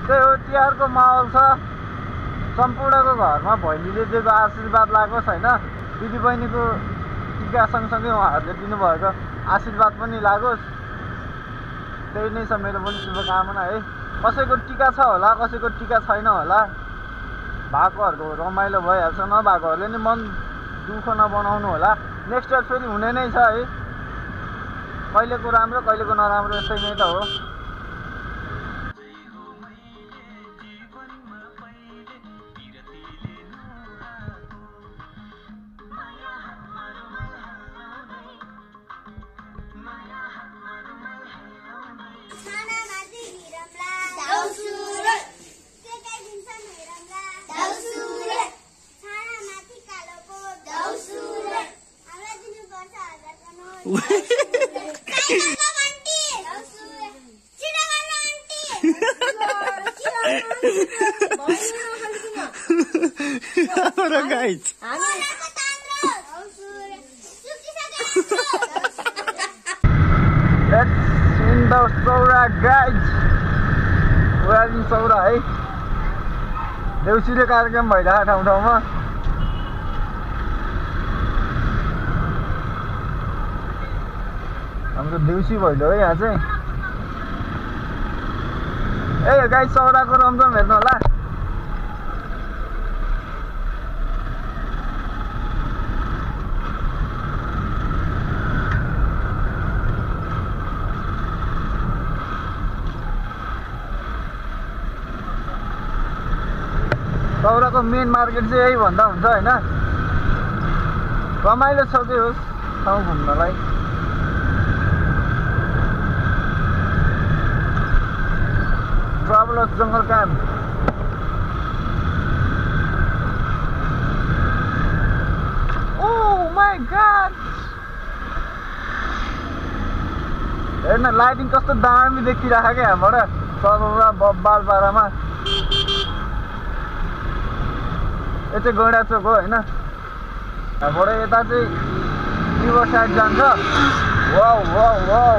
त्यही हो तिहारको माहौल छ सम्पूर्णको घरमा भैलीले दिएको आशीर्वाद लागोस् हैन दिदीबहिनीको टिका सँगसँगै उहाँहरूले दिनुभएको आशीर्वाद पनि लागोस् त्यही नै छ मेरो पनि शुभकामना है कसैको टिका छ होला कसैको टिका छैन होला भएकोहरूको रमाइलो भइहाल्छ नभएकोहरूले नि मन दुःख नबनाउनु होला नेक्स्ट इयर फेरि हुने नै छ है कहिलेको राम्रो कहिलेको नराम्रो यस्तै नै त हो guys. That's in the Saura guys. We are in Saura है देउसीले कार्यक्रम भइरहेको ठाउँ ठाउँमा हाम्रो देउसी भइलो है यहाँ चाहिँ ए गाइस सौराको रमझम हेर्नु होला सौराको मेन मार्केट चाहिँ यही भन्दा हुन्छ हैन रमाइलो छ त्यो होस् ठाउँ घुम्नलाई Travelers Jungle Camp. Oh my god! हेर्न लाइटिङ कस्तो दामी देखिरहेको क्या यहाँबाट सौरा बालपारामा यो चाहिँ गैँडा चोक हो हैन यहाँबाट यता चाहिँ रिभर साइड जान्छ वाउ वाउ वाउ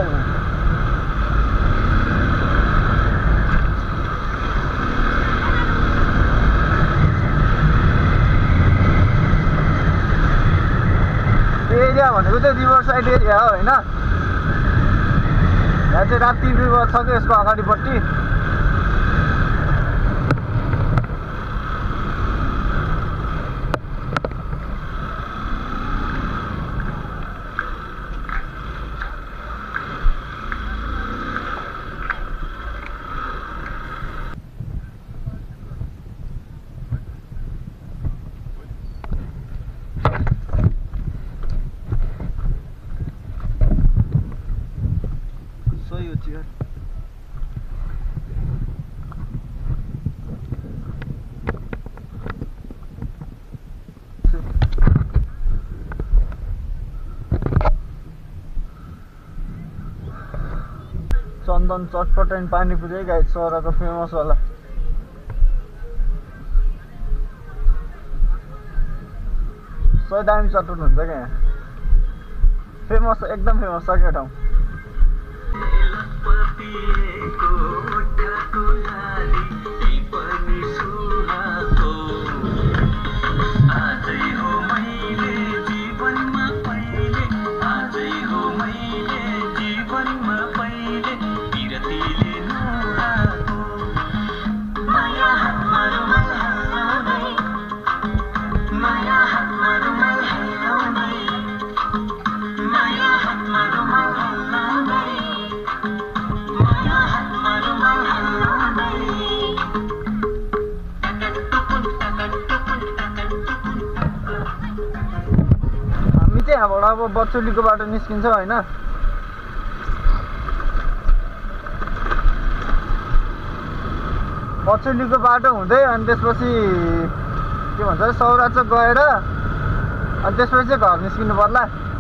एरिया भनेको चाहिँ रिभर साइड एरिया हो हैन यहाँ चाहिँ राप्ती रिभर छ कि यसको अगाडिपट्टि चन्दन चटपट एन्ड पानीपुरी है गाइस सौराको फेमस वाला सबै दामी चटपट हुन्छ क्या यहाँ फेमस एकदम फेमस छ क्या ठाउँ यहाँबाट अब बचुलीको बाटो निस्किन्छ हैन बचुलीको बाटो हुँदै अनि त्यसपछि के भन्छ सौरा चोक गएर अनि त्यसपछि चाहिँ घर निस्किनु पर्ला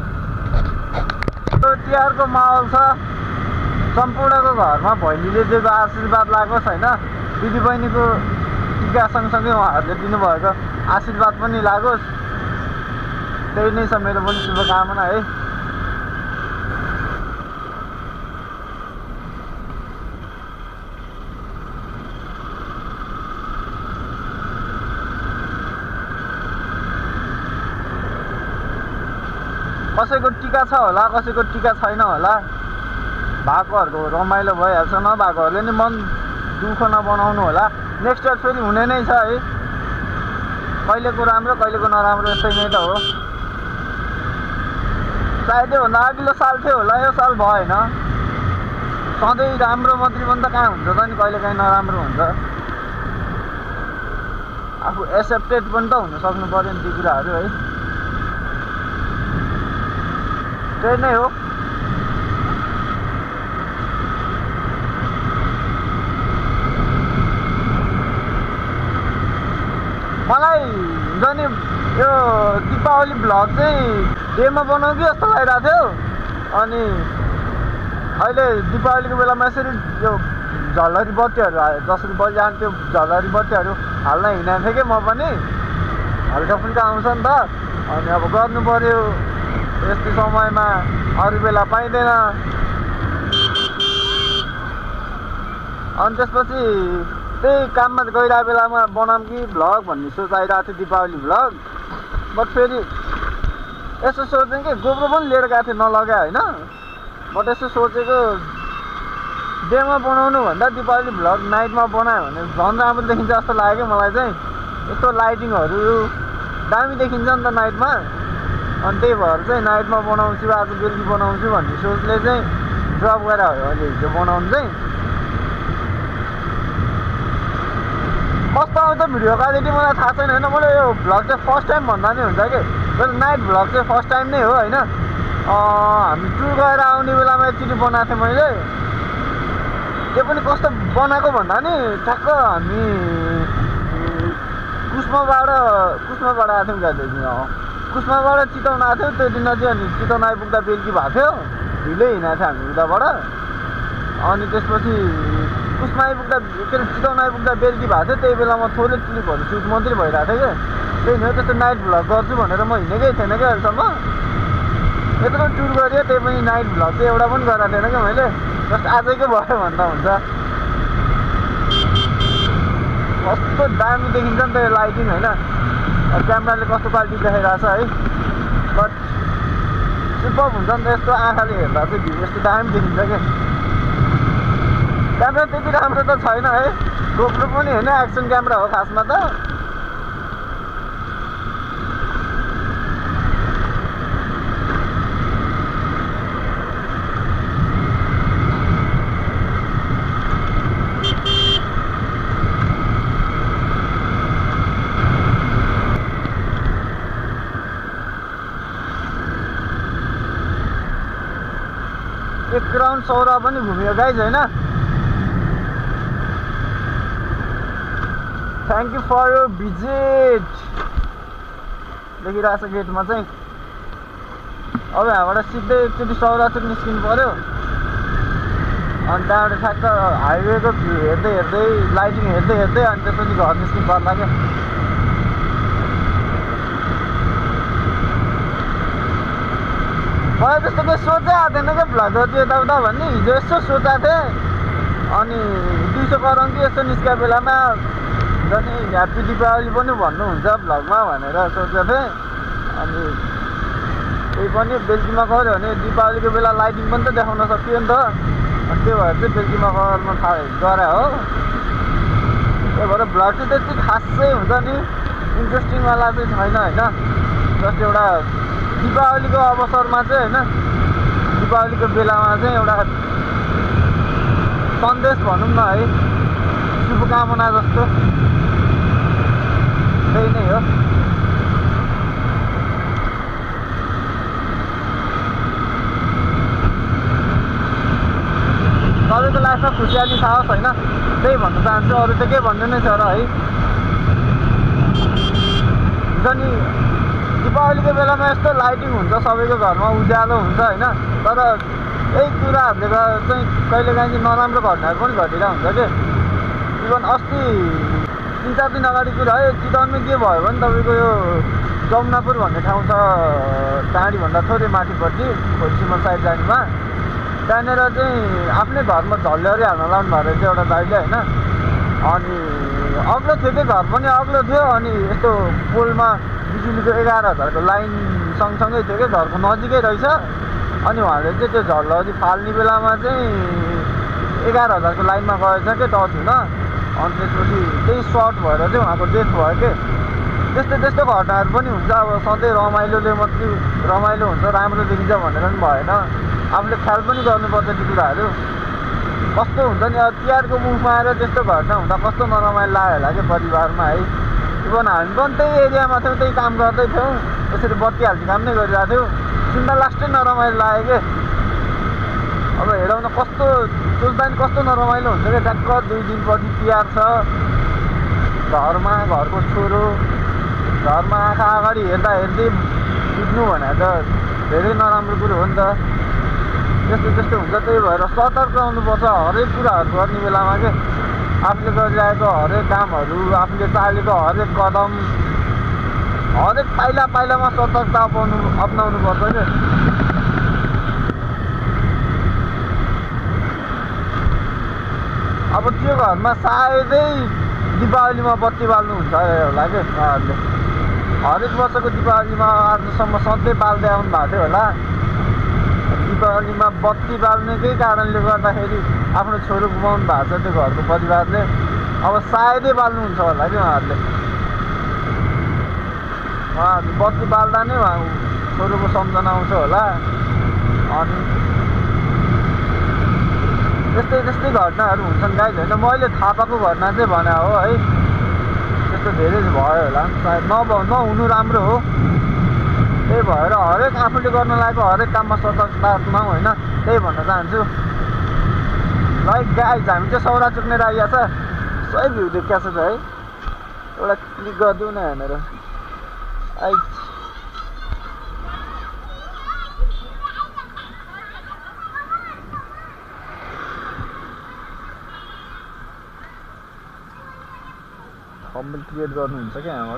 तिहारको माहौल छ सम्पूर्णको घरमा भैलीले दिएको आशीर्वाद लागोस् हैन दिदीबहिनीको टिका सँगसँगै उहाँहरूले दिनुभएको आशीर्वाद पनि लागोस् त्यही नै छ मेरो पनि शुभकामना है कसैको टिका छ होला, कसैको टिका छैन होला। भएकोहरूको रमाइलो भइहाल्छ, नभएकोहरूले नि मन दुःख नबनाउनु होला। नेक्स्ट इयर फेरि हुने नै छ है, कहिलेको राम्रो कहिलेको नराम्रो यस्तै नै त हो। सायद योभन्दा अघिल्लो साल थियो होला, यो साल भएन। सधैँ राम्रो मात्रै पनि त कहाँ हुन्छ त नि, कहिलेकाहीँ नराम्रो हुन्छ। आफू एक्सेप्टेड पनि त हुन सक्नु पर्यो नि ती कुराहरू है, त्यही नै हो। मलाई हुन्छ नि यो दीपावली भ्लग चाहिँ डेमा बनाऊ कि जस्तो लागिरहेको थियो। अनि अहिले दीपावलीको बेलामा यसरी यो झलरी बत्तीहरू जसरी बलिजान्थ्यो, झलरी बत्तीहरू हाल्न हिँडेको थिएँ कि म पनि। हल्का फुल्का आउँछ नि त, अनि अब गर्नु पर्यो यस्तो समयमा, अरू बेला पाइँदैन। अनि त्यसपछि त्यही काममा गइरहेको बेलामा बनाऊँ कि भ्लग भन्ने सोच आइरहेको थियो, दीपावली भ्लग। बट फेरि यसो सोचेँ कि गोब्रो पनि लिएर गएको थिएँ नलगा होइन। बट यसो सोचेको डेमा बनाउनु भन्दा दीपावली भ्लग नाइटमा बनायो भने झन् राम्रो देखिन्छ जस्तो लाग्यो कि मलाई चाहिँ। यस्तो लाइटिङहरू दामी देखिन्छ नि त नाइटमा। अनि त्यही भएर चाहिँ नाइटमा बनाउँछु, आज बेलुकी बनाउँछु भन्ने सोचले चाहिँ ड्रप गरेर हो अहिले हिजो बनाउनु चाहिँ। कस्तो आउँछ भिडियो क्वालिटी मलाई थाहा छैन होइन। मैले यो भ्लग चाहिँ फर्स्ट टाइम भन्दा नि हुन्छ कि, मेरो नाइट भ्लग चाहिँ फर्स्ट टाइम नै हो होइन। हामी टुर गएर आउने बेलामा एकचोटि बनाएको थिएँ मैले। त्यो पनि कस्तो बनाएको भन्दा नि ठ्याक्क हामी कुस्माबाट आएको थियौँ गाडीदेखि। कुस्माबाट चितवन आएको थियो त्यो दिन चाहिँ। अनि चितवन आइपुग्दा बेलुकी भएको थियो, ढिलै हिँडेको थियो हामी उताबाट। अनि त्यसपछि कुस्मा आइपुग्दा के अरे चितवन आइपुग्दा बेलुकी भएको थियो। त्यही बेला म थोरै क्लिपहरू सुट मात्रै भइरहेको थियो क्या। त्यही नै हो, त्यस्तो नाइट भ्लग गर्छु भनेर म हिँडेकै थिएन क्या अहिलेसम्म। यत्रो टुर गरेँ, त्यही पनि नाइट भ्लग चाहिँ एउटा पनि गरेको थिएन क्या मैले। जस्ट आजैको भयो भन्दा हुन्छ। कस्तो दामी देखिन्छ नि त यो लाइटिङ होइन। क्यामेराले कस्तो क्वालिटी देखाइरहेको छ है। बट सुपर हुन्छ नि त यस्तो आँखाले हेर्दा चाहिँ भ्यू यस्तो दामी देखिन्छ क्या। क्यामेरा त्यति राम्रो त छैन है, गोप्रो पनि होइन, एक्सन क्यामेरा हो खासमा त। एक राउन्ड सौरा पनि घुम्यो गाइज होइन। Thank you for your visit देखिरहेको छ गेटमा चाहिँ। अब यहाँबाट सिधै एकचोटि सौरा चाहिँ निस्किनु पऱ्यो। अनि त्यहाँबाट ठ्याक्क हाइवेको भ्यू हेर्दै हेर्दै लाइटिङ हेर्दै हेर्दै अनि त्यसपछि घर निस्किनु पर्ला क्या। मलाई त्यस्तो केही सोचै आएको थिएन क्या भ्लग गर्छु यताउता भन्ने। हिजो यसो सोचेको थिएँ, अनि 200 गरौँ कि यसो निस्किएको बेलामा झन् ह्याप्पी दीपावली पनि भन्नुहुन्छ भ्लगमा भनेर सोचेको थिएँ। अनि त्यही पनि बेलुकीमा गऱ्यो भने दीपावलीको बेला लाइटिङ पनि त देखाउन सकियो नि त। अनि त्यो भएर चाहिँ बेलुकीमा गर्न गरे हो। त्यही भएर भ्लग चाहिँ त्यति खासै हुन्छ नि, इन्ट्रेस्टिङवाला चाहिँ छैन होइन। जस्ट एउटा दीपावलीको अवसरमा चाहिँ होइन, दीपावलीको बेलामा चाहिँ एउटा सन्देश भनौँ न है, शुभकामना जस्तो, त्यही नै हो। सबैको लाइफमा खुसियाली साहस होइन, त्यही भन्न चाहन्छु। अरू त के भन्नु नै छ र है। हुन्छ नि दीपावलीको बेलामा यस्तो लाइटिङ हुन्छ, सबैको घरमा उज्यालो हुन्छ होइन। तर यही कुराहरूले चाहिँ कहिलेकाहीँ चाहिँ नराम्रो घटनाहरू पनि घटिरहेको हुन्छ कि। इभन अस्ति 3-4 दिन अगाडि कुरा है, चितवनमा के भयो भने तपाईँको यो जमुनापुर भन्ने ठाउँ छ, टाढीभन्दा थोरै माथिपट्टि खोलसिमल साइड जानेमा। त्यहाँनिर चाहिँ आफ्नै घरमा झल्लरी हाल्न लाउनु भएको रहेछ एउटा दाइले होइन। अनि अग्लो थियो कि घर पनि अग्लो थियो। अनि यस्तो पोलमा बिजुलीको 11,000 को लाइन सँगसँगै थियो कि घरको नजिकै रहेछ। अनि उहाँले चाहिँ त्यो झलहरी फाल्ने बेलामा चाहिँ 11,000 को लाइनमा गएछ कि टच हुन। अनि त्यसपछि त्यही सर्ट भएर चाहिँ उहाँको डेथ भयो कि। त्यस्तो घटनाहरू पनि हुन्छ। अब सधैँ रमाइलोले मात्रै रमाइलो हुन्छ, राम्रो देखिन्छ भनेर पनि भएन। आफूले ख्याल पनि गर्नुपर्छ ती कुराहरू। कस्तो हुन्छ नि अब तिहारको मुखमा आएर त्यस्तो घटना हुँदा कस्तो नरमाइलो लाग्यो होला कि परिवारमा है। इभन हामी पनि त्यही एरियामा थियौँ, त्यही काम गर्दै थियौँ, यसरी बत्ती हाल्ने काम नै गरिरहेको थियौँ। सुन्दा लास्टै नरमाइलो लाग्यो कि। अब हेरौँ न कस्तो सोच्दा नि कस्तो नरमाइलो हुन्छ क्या। ट्याक्क 2 दिनपछि तिहार छ, घरमा घरको छोरो घरमा आँखा अगाडि हेर्दा हेर्दै बित्नु भने त धेरै नराम्रो कुरो हो नि त। त्यस्तो हुन्छ। त्यही भएर सतर्क रहनुपर्छ हरेक कुराहरू गर्ने बेलामा के। आफूले गरिरहेको हरेक कामहरू, आफूले चालेको हरेक कदम, हरेक पाइलामा सतर्कता अपनाउनु पर्छ के। अब त्यो घरमा सायदै दीपावलीमा बत्ती बाल्नुहुन्छ होला कि उहाँहरूले। हरेक वर्षको दीपावलीमा आजसम्म सधैँ बाल्दै आउनु भएको थियो होला। दीपावलीमा बत्ती बाल्नेकै कारणले गर्दाखेरि आफ्नो छोरो गुमाउनु भएको छ त्यो घरको परिवारले। अब सायदै बाल्नुहुन्छ होला कि उहाँहरूले बत्ती बाल्दा नै उहाँ छोरोको सम्झना आउँछ होला। अनि त्यस्तै घटनाहरू हुन्छन् गाइज होइन। मैले थाहा पाएको घटना चाहिँ भने हो है। त्यस्तो धेरै भयो होला सायद नहुनु राम्रो हो। त्यही भएर हरेक आफूले गर्न लागेको हरेक काममा सतर्कता अपनाऊ होइन, त्यही भन्न चाहन्छु। लाइक गाइज हामी चाहिँ सौरा चुक्ने आइया छ। सही भ्यू देखिया छ है। एउटा क्लिक गरिदिउँ न हेरेर। कमेन्ट क्रिएट गर्नुहुन्छ क्या यहाँबाट।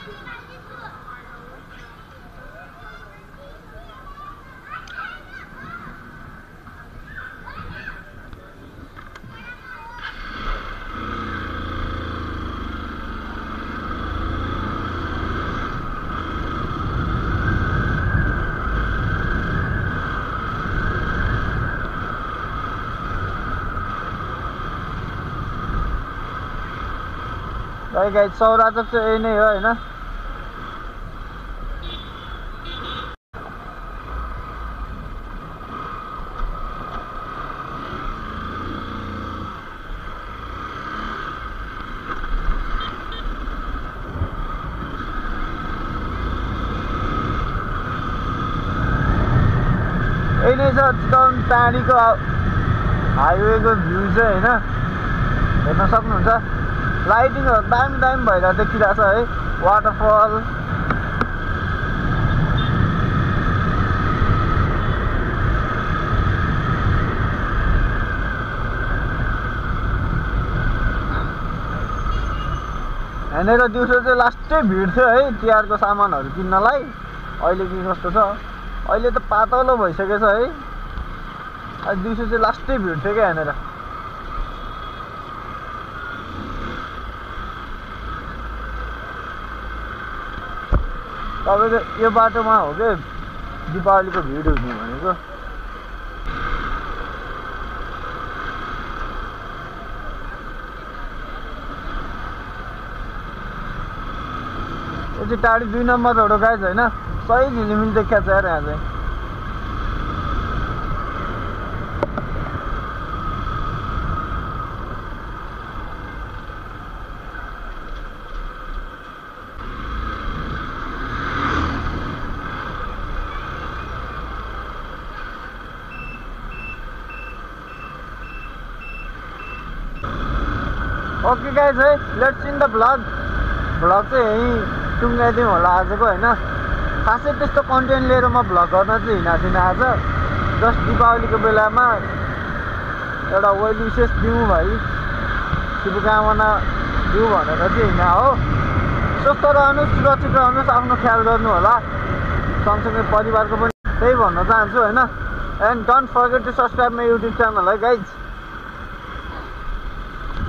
गाइज सौरा चोक चाहिँ यही नै हो होइन। यही नै छ चितवन टाढीको हाइवेको भ्यू चाहिँ होइन। हेर्न सक्नुहुन्छ लाइटिङहरू दामी भइरहेको देखिरहेको छ है। वाटरफल यहाँनिर दिउँसो चाहिँ लास्टै भिड थियो है तिहारको सामानहरू किन्नलाई। अहिले के कस्तो छ, अहिले त पातलो भइसकेछ है। दिउँसो चाहिँ लास्टै भिड थियो क्या यहाँनिर। तपाईँको यो बाटोमा हो कि दीपावलीको भिड हुने भनेको। यो चाहिँ टाढी 2 नम्बर रोड हो गाइज होइन। सही झिलिमिल देखिया छ यार यहाँ चाहिँ। ओके गाइज है, लेट्स इन द भ्लग चाहिँ यहीँ टुङ्गाइदिउँ होला आजको होइन। खासै त्यस्तो कन्टेन्ट लिएर म भ्लग गर्न चाहिँ हिँडेको थिइनँ आज। जस्ट दीपावलीको बेलामा एउटा वेल विसेस दिउँ भाइ, शुभकामना दिउँ भनेर चाहिँ हिँडा हो। स्वस्थ रहनुहोस्, सुरक्षित रहनुहोस्, आफ्नो ख्याल गर्नु होला, सँगसँगै परिवारको पनि त्यही भन्न चाहन्छु होइन। And don't forget to subscribe my YouTube channel है guys.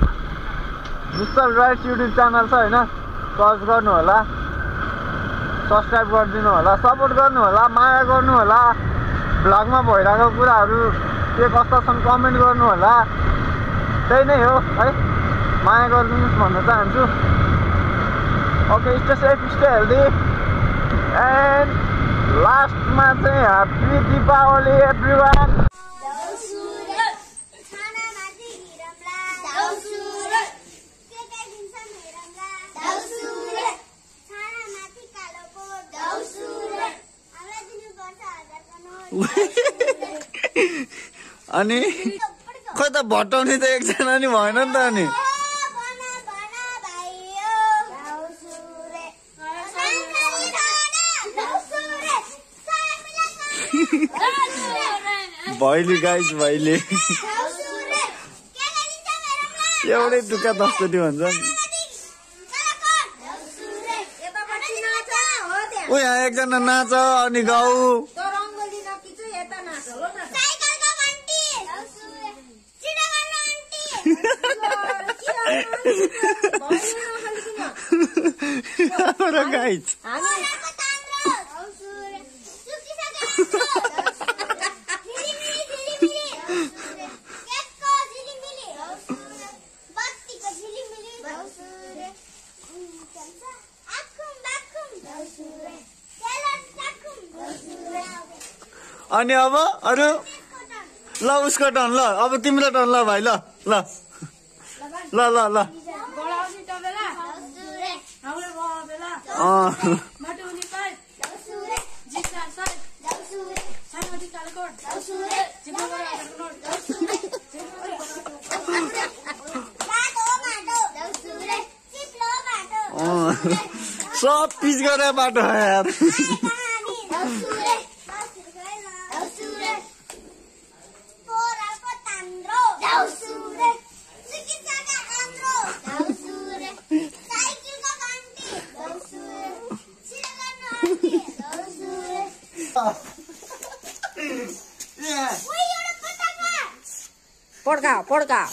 Mister Rights YouTube channel छ होइन, सर्च गर्नु होला। सब्सक्राइब गरिदिनु होला, सपोर्ट गर्नु होला, माया गर्नु होला, भ्लगमा भइरहेको कुराहरू के कस्ता छन् कमेन्ट गर्नु होला। त्यही नै हो है, माया गरिदिनुहोस् भन्न चाहन्छु। Okay, stay safe, stay healthy and लास्टमा चाहिँ ह्याप्पी दीपावली एभ्रिवान। अनि खोइ त भट्टाउने त एकजना नि भएन नि त। अनि भैली गाइस, भैली एउटै दुःख दस्तुरी भन्छ नि। ओ यहाँ एकजना नाच अनि गाउ। गाइस अनि अब अरू ल उसको टर्न। ल अब तिम्रो टर्न। ल भाइ, ल ल ल ल ल सब पिच गरे बाटो यार। पड्का पड्का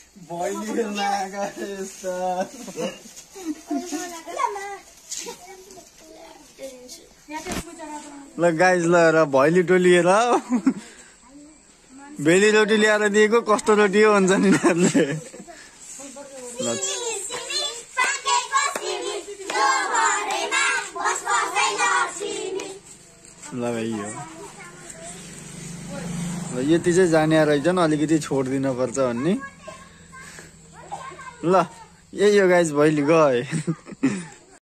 ल गाइस, ल र भैली टोली हेर भेली रोटी ल्याएर दिएको कस्तो रोटी हो भन्छ नि यिनीहरूले। ल भाइ यो यति चाहिँ जाने रहेछ नि, अलिकति छोडिदिनु पर्छ भन्ने। ल यही हो गाइस, भैली गए।